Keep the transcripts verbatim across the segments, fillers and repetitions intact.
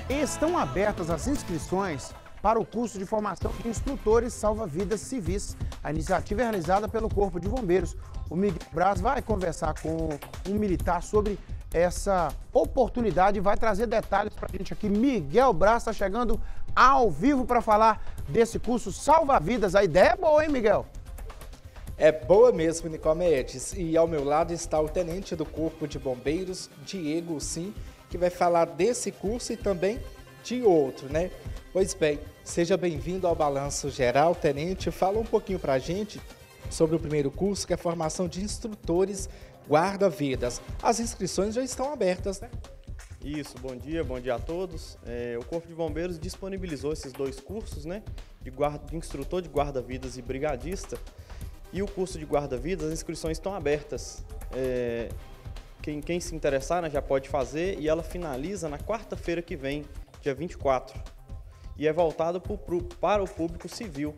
Estão abertas as inscrições para o curso de formação de instrutores salva-vidas civis. A iniciativa é realizada pelo Corpo de Bombeiros. O Miguel Braz vai conversar com um militar sobre essa oportunidade e vai trazer detalhes para a gente aqui. Miguel Braz está chegando ao vivo para falar desse curso salva-vidas. A ideia é boa, hein, Miguel? É boa mesmo, Nicomedes. E ao meu lado está o tenente do Corpo de Bombeiros, Diego Sim, que vai falar desse curso e também de outro, né? Pois bem, seja bem-vindo ao Balanço Geral, tenente. Fala um pouquinho para a gente sobre o primeiro curso, que é a formação de instrutores guarda-vidas. As inscrições já estão abertas, né? Isso, bom dia, bom dia a todos. É, o Corpo de Bombeiros disponibilizou esses dois cursos, né? De, guarda, de instrutor de guarda-vidas e brigadista. E o curso de guarda-vidas, as inscrições estão abertas. É, quem, quem se interessar, né, já pode fazer, e ela finaliza na quarta-feira que vem, dia vinte e quatro. E é voltado pro, pro, para o público civil.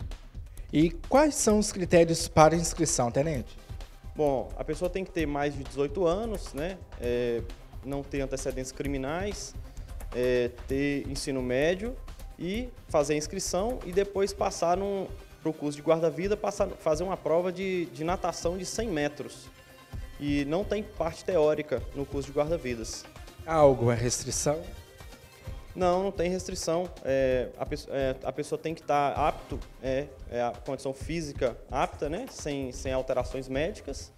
E quais são os critérios para inscrição, tenente? Bom, a pessoa tem que ter mais de dezoito anos, né? É, não ter antecedentes criminais, é, ter ensino médio e fazer a inscrição e depois passar para o curso de guarda-vida, fazer uma prova de, de natação de cem metros. E não tem parte teórica no curso de guarda-vidas. Há alguma restrição? Não, não tem restrição. É, a, é, a pessoa tem que estar apto, é, é a condição física apta, né? Sem, sem alterações médicas.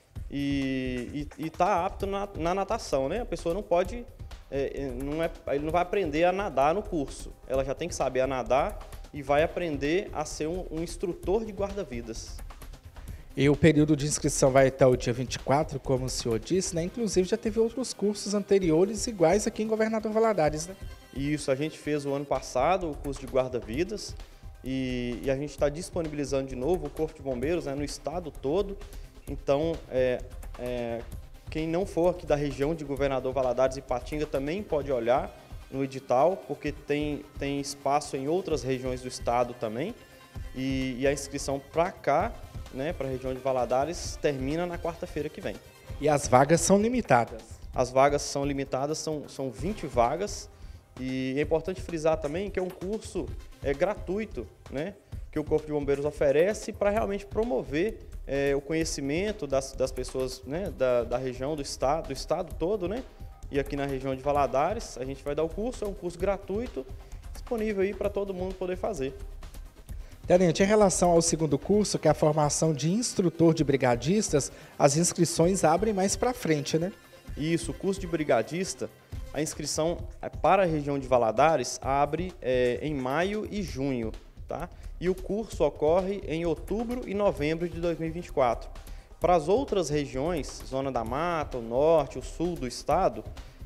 E está apto na, na natação, né? A pessoa não pode, é, não é, ele não vai aprender a nadar no curso. Ela já tem que saber a nadar e vai aprender a ser um, um instrutor de guarda-vidas. E o período de inscrição vai até o dia vinte e quatro, como o senhor disse, né? Inclusive já teve outros cursos anteriores iguais aqui em Governador Valadares, né? Isso, a gente fez o ano passado o curso de guarda-vidas e, e a gente está disponibilizando de novo o Corpo de Bombeiros, né, no estado todo. Então, é, é, quem não for aqui da região de Governador Valadares e Ipatinga também pode olhar no edital, porque tem, tem espaço em outras regiões do estado também. E, e a inscrição para cá, né, para a região de Valadares, termina na quarta-feira que vem. E as vagas são limitadas? As vagas são limitadas, são, são vinte vagas. E é importante frisar também que é um curso é, gratuito, né, que o Corpo de Bombeiros oferece para realmente promover é, o conhecimento das, das pessoas, né, da, da região, do estado, do estado todo, né, e aqui na região de Valadares a gente vai dar o curso, é um curso gratuito, disponível aí para todo mundo poder fazer. Tenente, em relação ao segundo curso, que é a formação de instrutor de brigadistas, as inscrições abrem mais para frente, né? Isso, o curso de brigadista, a inscrição para a região de Valadares abre é, em maio e junho, tá? E o curso ocorre em outubro e novembro de dois mil e vinte e quatro. Para as outras regiões, Zona da Mata, o Norte, o Sul do estado,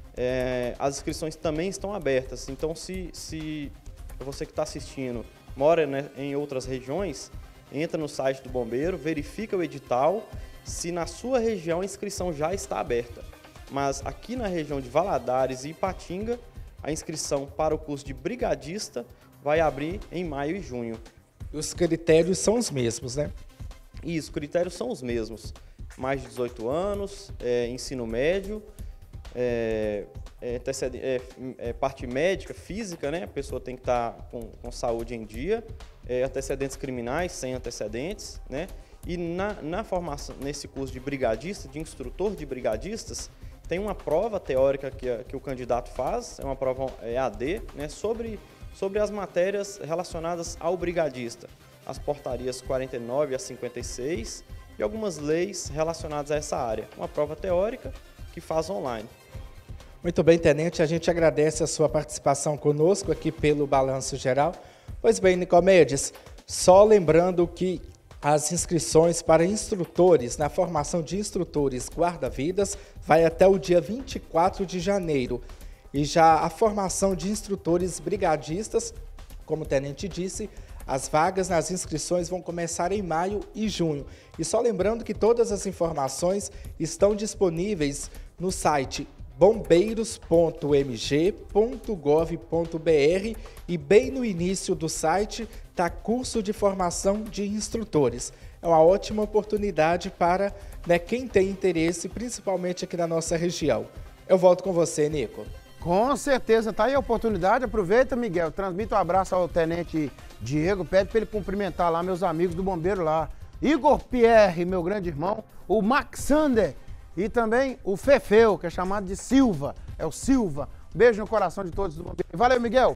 é, as inscrições também estão abertas. Então, se, se você que está assistindo mora, né, em outras regiões, entra no site do Bombeiro, verifica o edital, se na sua região a inscrição já está aberta. Mas aqui na região de Valadares e Ipatinga, a inscrição para o curso de brigadista vai abrir em maio e junho. Os critérios são os mesmos, né? Isso, os critérios são os mesmos. Mais de dezoito anos, é, ensino médio, é, é, é, é, parte médica, física, né? A pessoa tem que estar com, com saúde em dia, é, antecedentes criminais, sem antecedentes, né? E na, na formação, nesse curso de brigadista, de instrutor de brigadistas, tem uma prova teórica que, que o candidato faz, é uma prova E A D, né, sobre, sobre as matérias relacionadas ao brigadista, as portarias quarenta e nove a cinquenta e seis e algumas leis relacionadas a essa área. Uma prova teórica que faz online. Muito bem, tenente, a gente agradece a sua participação conosco aqui pelo Balanço Geral. Pois bem, Nicomedes, só lembrando que as inscrições para instrutores na formação de instrutores guarda-vidas vai até o dia vinte e quatro de janeiro. E já a formação de instrutores brigadistas, como o tenente disse, as vagas nas inscrições vão começar em maio e junho. E só lembrando que todas as informações estão disponíveis no site bombeiros ponto m g ponto gov ponto b r e bem no início do site está curso de formação de instrutores. É uma ótima oportunidade para, né, quem tem interesse, principalmente aqui na nossa região. Eu volto com você, Nico. Com certeza, tá aí a oportunidade, aproveita, Miguel, transmita um abraço ao Tenente Diego, pede para ele cumprimentar lá meus amigos do bombeiro lá, Igor Pierre, meu grande irmão, o Maxander e também o Fefeu, que é chamado de Silva, é o Silva. Beijo no coração de todos do bombeiro. Valeu, Miguel.